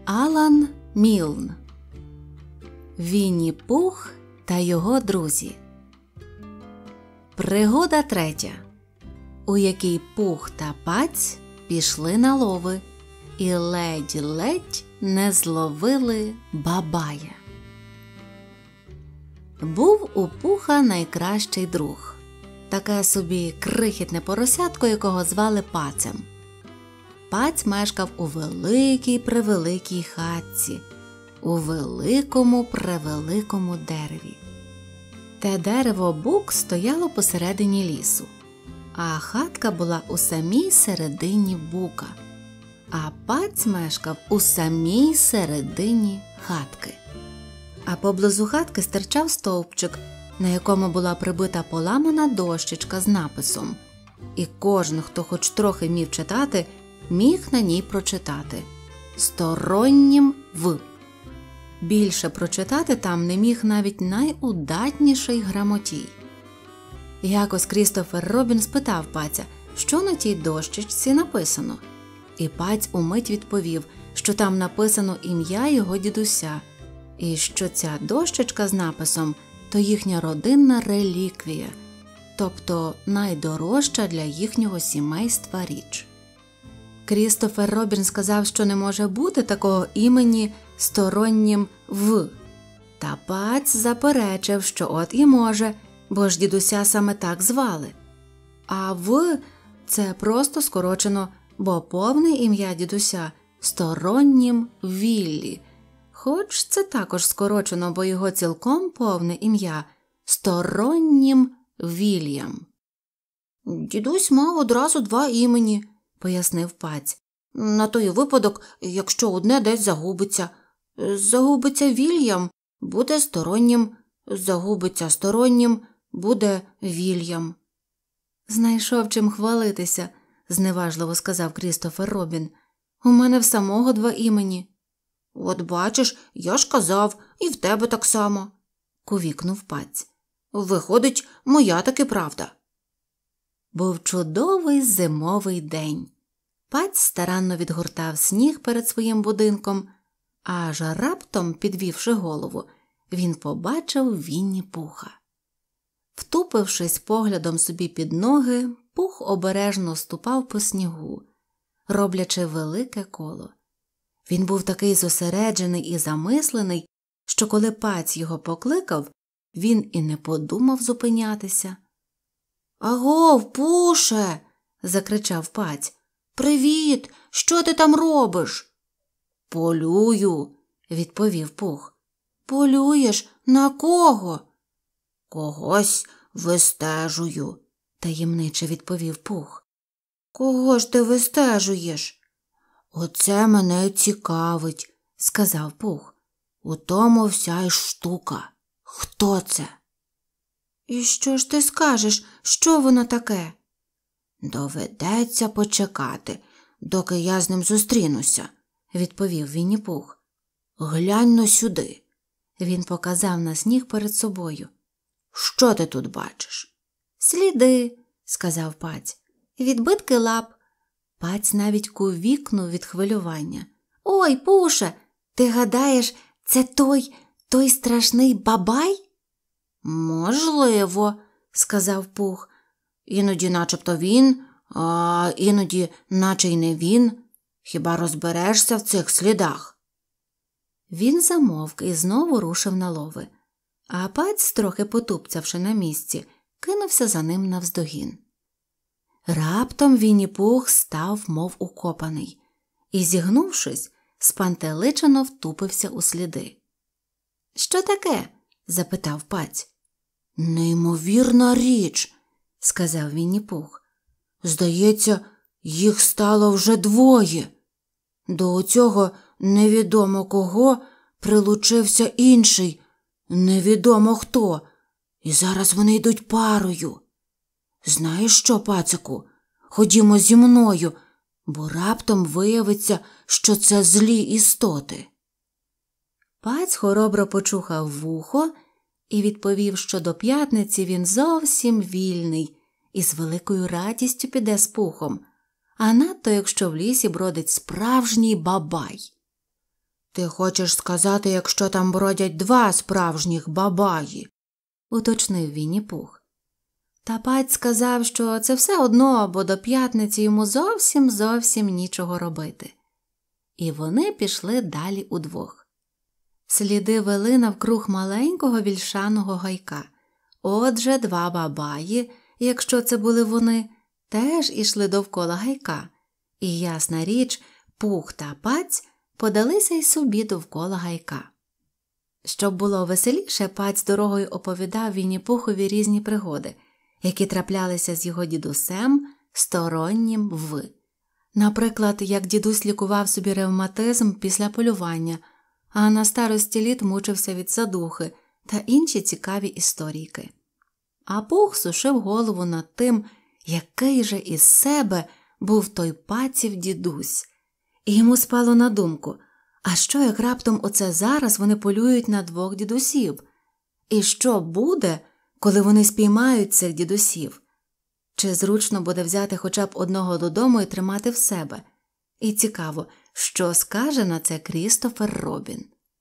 Алан Мілн. Вінні-Пух та його друзі. Пригода третя, у якій Пух та Паць пішли на лови і ледь-ледь не зловили бабая. Був у Пуха найкращий друг. Таке собі крихітне поросятко, якого звали Пацем. Паць мешкав у великій-превеликій хатці, у великому-превеликому дереві. Те дерево бук стояло посередині лісу, а хатка була у самій середині бука, а Паць мешкав у самій середині хатки. А поблизу хатки стирчав стовпчик, на якому була прибита поламана дощечка з написом, і кожен, хто хоч трохи вмів читати, міг на ній прочитати «Стороннім в». Більше прочитати там не міг навіть найудатніший грамотій. Якось Крістофер Робін спитав Паця, що на тій дощечці написано. І Паць умить відповів, що там написано ім'я його дідуся, і що ця дощечка з написом – то їхня родинна реліквія, тобто найдорожча для їхнього сімейства річ. Крістофер Робін сказав, що не може бути такого імені стороннім в. Та Паць заперечив, що от і може, бо ж дідуся саме так звали. А в – це просто скорочено, бо повне ім'я дідуся – стороннім Віллі. Хоч це також скорочено, бо його цілком повне ім'я – стороннім Вільям. «Дідусь мав одразу два імені», – пояснив Паць. «На той випадок, якщо одне десь загубиться. Загубиться Вільям – буде стороннім, загубиться стороннім – буде Вільям». «Знайшов чим хвалитися», – зневажливо сказав Крістофер Робін. «У мене в самого два імені». «От бачиш, я ж казав, і в тебе так само», – кувікнув Паць. «Виходить, моя таки правда». Був чудовий зимовий день. Паць старанно відгортав сніг перед своїм будинком, аж раптом, підвівши голову, він побачив Вінні-Пуха. Втупившись поглядом собі під ноги, Пух обережно ступав по снігу, роблячи велике коло. Він був такий зосереджений і замислений, що коли Паць його покликав, він і не подумав зупинятися. «Агов, Пуше!» – закричав Паць. «Привіт! Що ти там робиш?» «Полюю!» – відповів Пух. «Полюєш? На кого?» «Когось вистежую», – таємниче відповів Пух. «Кого ж ти вистежуєш?» «Оце мене цікавить», – сказав Пух. «У тому вся й штука. Хто це?» «І що ж ти скажеш? Що воно таке?» «Доведеться почекати, доки я з ним зустрінуся», – відповів Вінні-Пух. «Глянь-но сюди». Він показав на сніг перед собою. «Що ти тут бачиш?» «Сліди», – сказав Паць. «Відбитки лап». Паць навіть кувікнув від хвилювання. «Ой, Пуше, ти гадаєш, це той страшний бабай?» «Можливо», – сказав Пух. «Іноді начебто він, а іноді наче й не він. Хіба розберешся в цих слідах?» Він замовк і знову рушив на лови, а Паць, трохи потупцявши на місці, кинувся за ним навздогін. Раптом Вінні-Пух став мов укопаний і, зігнувшись, спантеличено втупився у сліди. «Що таке?» – запитав Паць. «Неймовірна річ», – сказав Вінні-Пух. «Здається, їх стало вже двоє. До цього невідомо кого прилучився інший, невідомо хто, і зараз вони йдуть парою. Знаєш що, Пацику, ходімо зі мною, бо раптом виявиться, що це злі істоти». Паць хоробро почухав вухо і відповів, що до п'ятниці він зовсім вільний і з великою радістю піде з Пухом, а надто якщо в лісі бродить справжній бабай. Ти хочеш сказати, якщо там бродять два справжніх бабаї? Уточнив Вінні-Пух. Та Паць сказав, що це все одно, бо до п'ятниці йому зовсім нічого робити. І вони пішли далі удвох. Сліди вели навкруг маленького вільшаного гайка. Отже, два бабаї, якщо це були вони, теж ішли довкола гайка. І, ясна річ, Пух та Паць подалися й собі довкола гайка. Щоб було веселіше, Паць дорогою оповідав Вінні-Пухові різні пригоди, які траплялися з його дідусем, стороннім в. Наприклад, як дідусь лікував собі ревматизм після полювання, а на старості літ мучився від задухи та інші цікаві історійки. А Пух сушив голову над тим, який же із себе був той Паців дідусь. І йому спало на думку, а що як раптом оце зараз вони полюють на двох дідусів? І що буде, коли вони спіймають цих дідусів? Чи зручно буде взяти хоча б одного додому і тримати в себе? І цікаво, що скаже на це Крістофер Робін.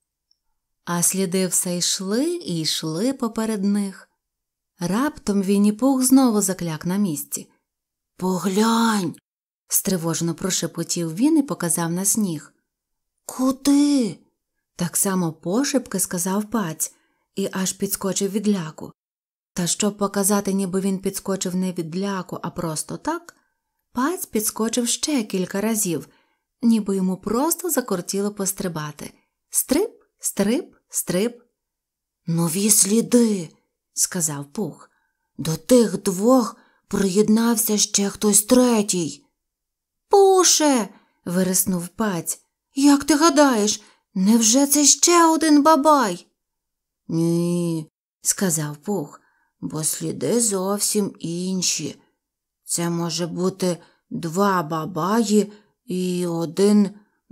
А сліди все йшли і йшли поперед них. Раптом Вінні-Пух знову закляк на місці. «Поглянь!» – стривожено прошепотів він і показав на сніг. «Куди?» – так само пошепки сказав Паць і аж підскочив від ляку. Та щоб показати, ніби він підскочив не від ляку, а просто так, Паць підскочив ще кілька разів, ніби йому просто закортіло пострибати. Стрип, стрип, стрип. «Нові сліди!» – сказав Пух. «До тих двох приєднався ще хтось третій». «Пуше!» – вириснув Паць. «Як ти гадаєш, невже це ще один бабай?» «Ні», – сказав Пух, – бо сліди зовсім інші. Це може бути два бабаї і один,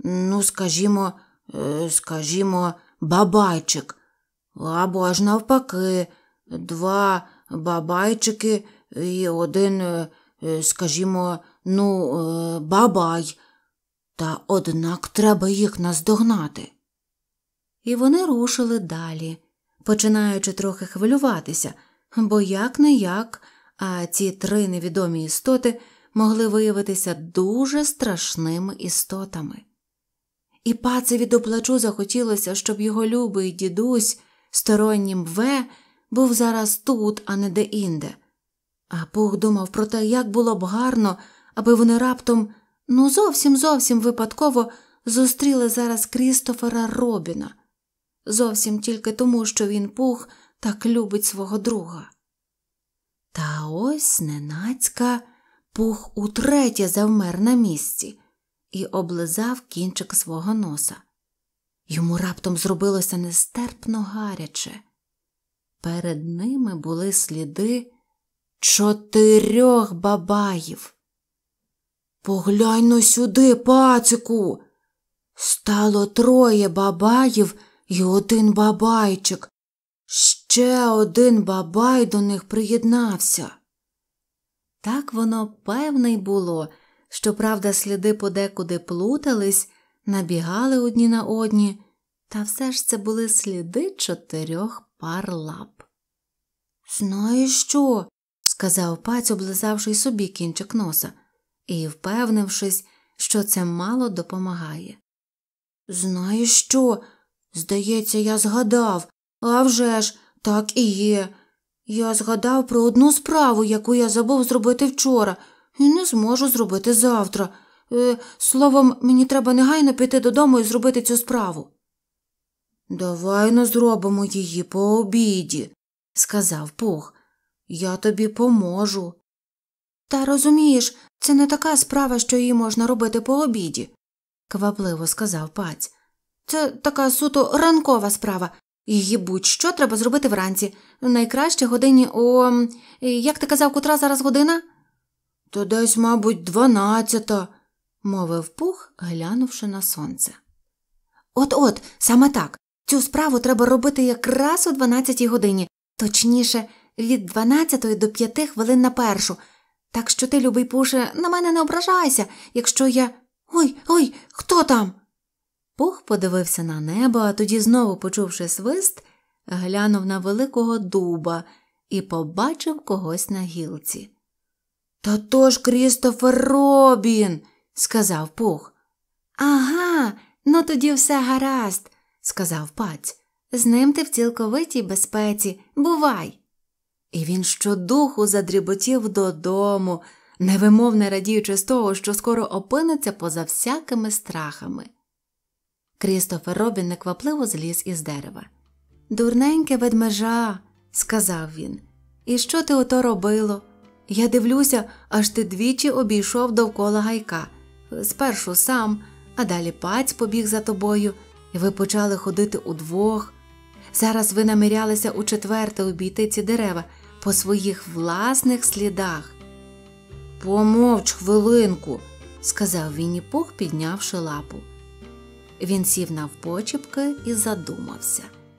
скажімо, бабайчик. Або ж навпаки, два бабайчики і один, бабай. Та однак треба їх наздогнати». І вони рушили далі, починаючи трохи хвилюватися, бо як-не-як, а ці три невідомі істоти могли виявитися дуже страшними істотами. І Пацеві до плачу захотілося, щоб його любий дідусь, стороннім В, був зараз тут, а не де-інде. А Пух думав про те, як було б гарно, аби вони раптом, зовсім випадково зустріли зараз Крістофера Робіна. Зовсім тільки тому, що він, Пух, так любить свого друга. Та ось зненацька Пух утретє завмер на місці і облизав кінчик свого носа. Йому раптом зробилося нестерпно гаряче. Перед ними були сліди 4 бабаїв. «Поглянь-но сюди, Пацику! Стало 3 бабаїв і один бабайчик. Ще один бабай до них приєднався». Так воно певне й було, щоправда сліди подекуди плутались, набігали одні на одні, та все ж це були сліди 4 пар лап. «Знаєш що?» – сказав Паць, облизавши собі кінчик носа і впевнившись, що це мало допомагає. «Знаєш що? Здається, я згадав. А вже ж, так і є. Я згадав про одну справу, яку я забув зробити вчора, і не зможу зробити завтра. Словом, мені треба негайно піти додому і зробити цю справу». «Давай-но зробимо її по обіді», – сказав Пух. «Я тобі поможу». «Та розумієш, це не така справа, що її можна робити по обіді», – квапливо сказав Паць. «Це така суто ранкова справа. Її будь-що треба зробити вранці. Найкраще годині як ти казав, котра зараз година?» «То десь, мабуть, 12-та», – мовив Пух, глянувши на сонце. «От-от, саме так. Цю справу треба робити якраз о 12-й годині. Точніше, від 12 до 5 хвилин на першу. Так що ти, любий Пуше, на мене не ображайся, якщо я… Ой, хто там?» Пух подивився на небо, а тоді, знову почувши свист, глянув на великого дуба і побачив когось на гілці. «Та то ж Крістофер Робін!» – сказав Пух. «Ага, ну тоді все гаразд», – сказав Паць. «З ним ти в цілковитій безпеці. Бувай!» І він щодуху задріботів додому, невимовне радіючи з того, що скоро опиниться поза всякими страхами. Крістофер Робін неквапливо зліз із дерева. «Дурненьке ведмежа», – сказав він. «І що ти ото робило? Я дивлюся, аж ти двічі обійшов довкола гайка. Спершу сам, а далі Паць побіг за тобою, і ви почали ходити удвох. Зараз ви намірялися у четверте обійти ці дерева по своїх власних слідах». «Помовч хвилинку», – сказав Вінні-Пух, піднявши лапу. Він сів навпочіпки і задумався.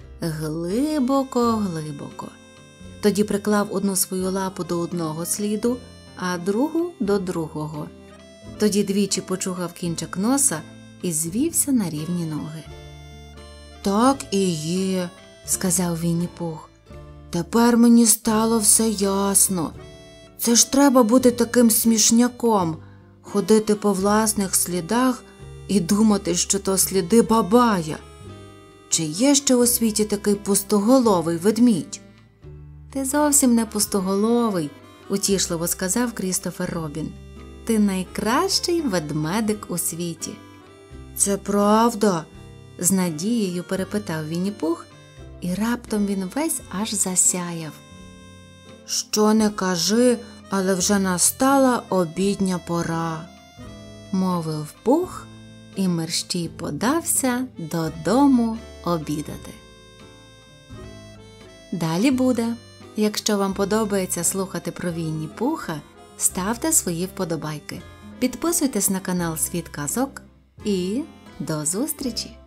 Глибоко-глибоко. Тоді приклав одну свою лапу до одного сліду, а другу до другого. Тоді двічі почухав кінчик носа і звівся на рівні ноги. «Так і є», – сказав Вінні-Пух. «Тепер мені стало все ясно. Це ж треба бути таким смішняком, ходити по власних слідах і думати, що то сліди бабая. Чи є ще у світі такий пустоголовий ведмідь?» «Ти зовсім не пустоголовий», – утішливо сказав Крістофер Робін. «Ти найкращий ведмедик у світі». «Це правда?» – з надією перепитав Вінні-Пух, і раптом він весь аж засяяв. «Що не кажи, але вже настала обідня пора», – мовив Пух, і мерщій подався додому обідати. Далі буде. Якщо вам подобається слухати про Вінні-Пуха, ставте свої вподобайки, підписуйтесь на канал Світ казок і до зустрічі!